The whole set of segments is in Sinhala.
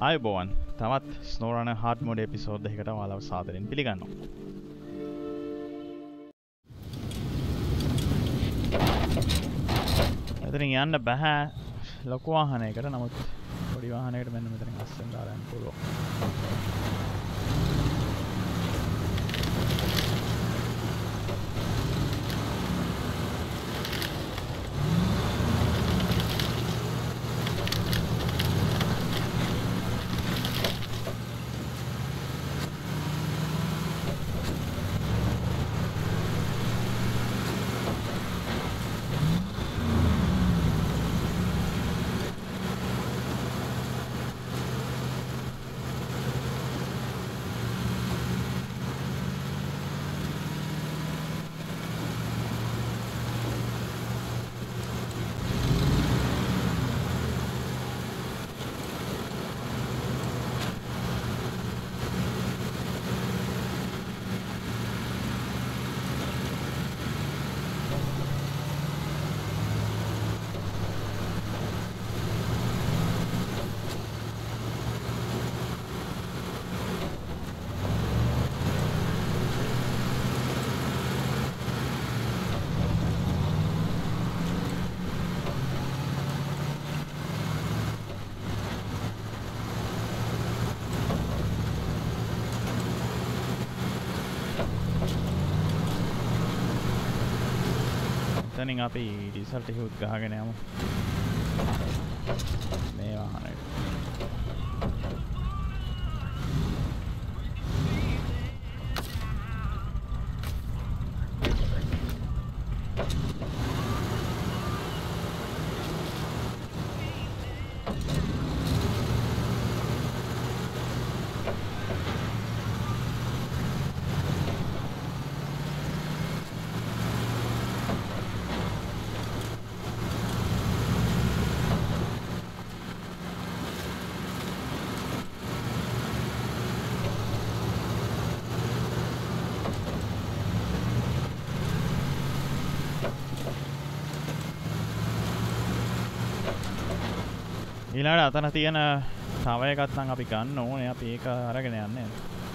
ආයුබෝවන් තවත් SnowRunner hard mode episode එකකට ඔයාලව සාදරයෙන් පිළිගන්නවා. මෙතනින් යන්න බෑ ලොකු වාහනයකට. නමුත් පොඩි වාහනයකට මෙන්න මෙතනින් අස්සෙන් දාලා යන්න පුළුවන්. එතනින් අපි ඩීසල් ටිකක් ගහගෙන යමු මේ වාහනේට. ඊළඟට අතන තියෙන තව එකක් නම් අපි ගන්න ඕනේ. අපි ඒක අරගෙන යන්නේ.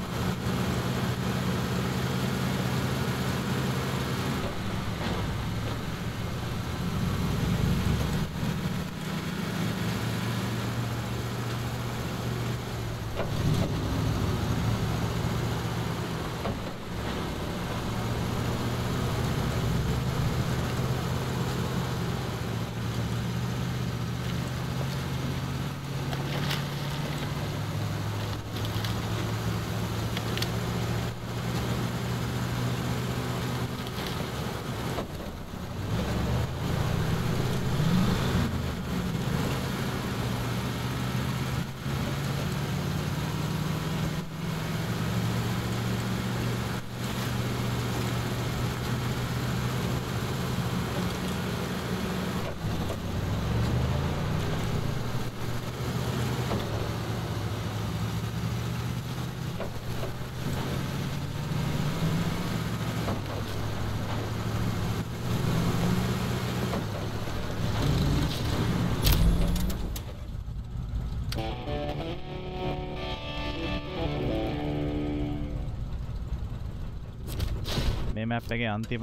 මේ මැප් එකේ අන්තිම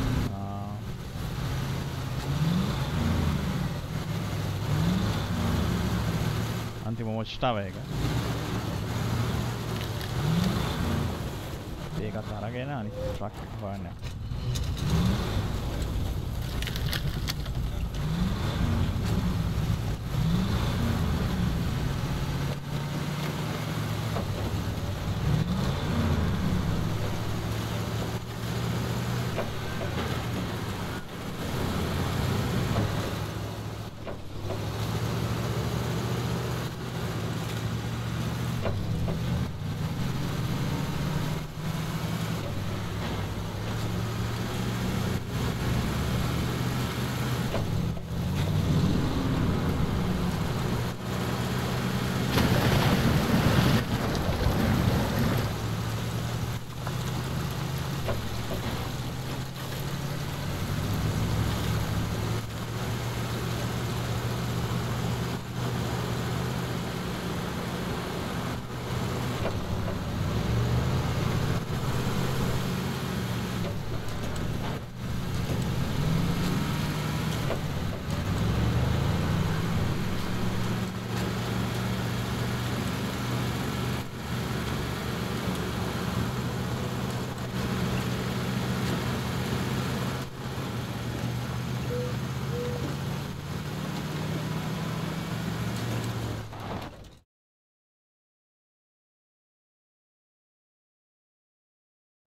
වොච් ටවර් එක. ඒකත් අරගෙන අනිත් ට්‍රක් එක හොයන්න.